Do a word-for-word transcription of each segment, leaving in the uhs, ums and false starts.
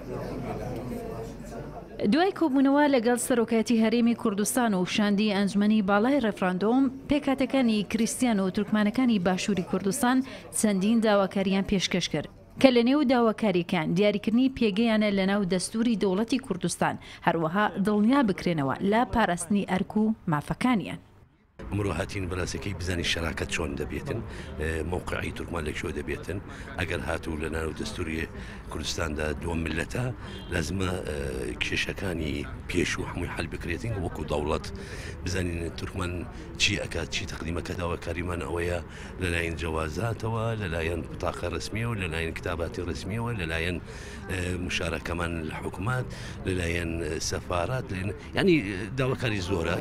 دوای کۆبوونەوە لەگەڵ سەرۆکایەتی هەرێمی کوردستان و شاندی ئەنجومەنی باڵای ڕێفراندۆم، پێکهاتەکانی کریستیان و تورکمانەکانی باشووری کوردستان چەندین داواکاریان پێشکەش کرد کە لە نێو داواکاریەکان دیاریکردنی پێگەیانە لەناو دەستوری دەوڵەتی کوردستان، هەروەها دڵنیا بکرێنەوە لە پاراستنی ئەرک و مافەکانیان. ئەمڕۆ هاتین بەڕاستەکەی بزانی شەراکەت چۆن دەبێتن، موقعی تورکمان لەکوێ دەبێتن. ئەگەر هاتوو لە ناو دەستوری کوردستاندا دووەم ملەتە لازمە کێشەکانی پێش و هەمووی حەل بکرێتین وەکو دەوڵەت بزانین تورکمان چی ئەکات، چی تەقدیمەکە داواکاریمان ئەوەیە لەلایەن جەوازاتەوە، لەلایەن بتاقە ڕسمیەوە، لەلایەن کتاباتی ڕسمیەوە، لەلایەن مشارەکەمان لە حکوومەت، لەلایەن سەفارات، ینی داواکاری زۆرە.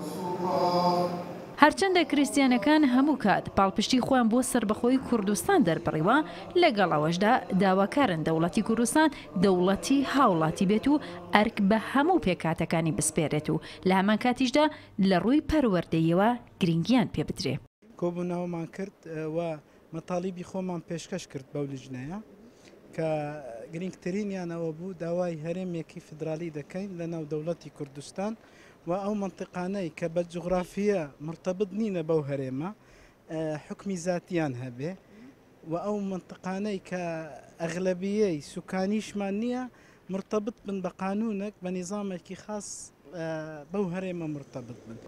هەرچەندە کریستیانەکان هەموو کات پاڵپشتی خۆیان بۆ سربەخۆی کوردستان دەربڕیوە، لەگەڵ ئەوەشدا داواکارن دەوڵەتی کوردستان دەوڵەتی هاوڵاتی بێت و ئەرک بە هەموو پێکاتەکانی بسپێرێت و لە هەمان کاتیشدا لە ڕووی پەروەردەیەوە گرنگیان پێ بدرێ. کۆبوونەوەمان کرد و مەتاڵیبی خۆمان پێشکەش کرد بەو لیژنەیە کە گرنگترینیانەوە بوو داوای هەرێمێکی فدرالی دەکەین لە ناو دەوڵەتی کوردستان و ئەو منطقانەی کە بە جوغرافیە مرتبط نینە بەو هەرێمە حکمی زاتیان هەبێ و ئەو منطقانەی کە ئەغلبیەی سوکانیشمان نییە مرتبط بن بە قانونێک بە نظامێکی خاص بەو هەرێمە مرتبط بن.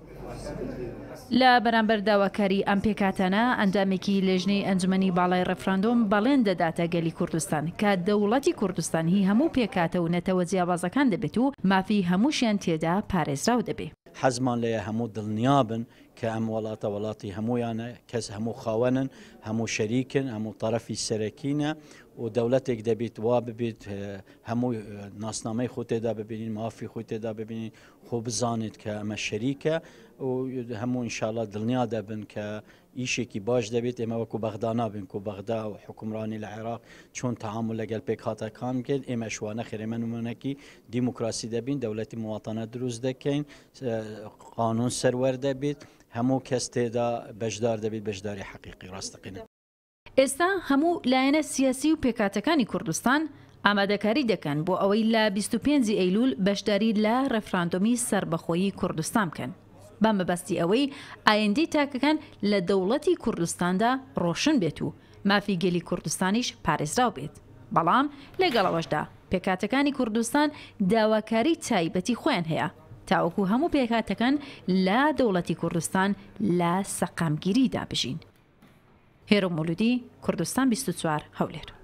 لە بەرامبەر داواکاری ئەم پێکاتانە ئەنجامێکی لێژنەی ئەنجومەنی باڵای ڕێفراندۆم بەڵێن دەداتە گەلی کوردستان کە دەوڵەتی کوردستان هی هەموو پێکاتە و نەتەوە جیاوازەکان دەبێت و مافی هەمووشیان تێدا پارێزراو دەبێت. حەزمان لێیە هەموو دڵنیابن کە ئەم وڵاتە وڵاتی هەمویانە، کەس هەموو خاوەنن، هەموو شەریکن، هەموو تەرەفی سەرەکینە و دەوڵەتێک دەبێت وا ببێت هەموو ناسنامەی خۆ تێدا ببینین، مافی خۆی تێدا ببینین، خۆ بزانێت کە ئەمە شەریکە و هەموو ئینشاڵڵا دڵنیا دەبن کە ئیشێکی باش دەبێت. ئێمە وەکو بەغدا نابین و بەغدا و حکومڕانی لە عێراق چۆن تەعامل لەگەڵ پێکهاتەکان بکەین، ئێمە شوانە خێرەمە نمونەکی دیموکراسی دەبین، دەوڵەتی مواتانە دروست دەکەین، قانون سەروەر دەبێت، هەموو کەس تێدا بەشدار دەبێت، بەشداری حەقیقی ڕاستەقینە. ئێستا هەموو لایەنە سیاسی و پێکاتەکانی کوردستان ئامادەکاری دەکەن بۆ ئەوەی لە بیست و پێنجی ئەیلول بەشداری لە ڕێفراندۆمی سربەخۆیی کوردستان بکەن. بە مەبەستی ئەوەی ئایندەی تاکەکان لە دەوڵەتی کوردستاندا ڕۆشن بێت و مافی گەلی کوردستانیش پارێزراو بێت. بەڵام لەگەڵەوەشدا پێکاتەکانی کوردستان داواکاری تایبەتی خۆیان هەیە تاوەکو هەموو پێکاتەکان لە دەوڵەتی کوردستان لە سەقامگیری دابژین. هێرۆ مولودی، کوردستان بیست و چوار هەولێر.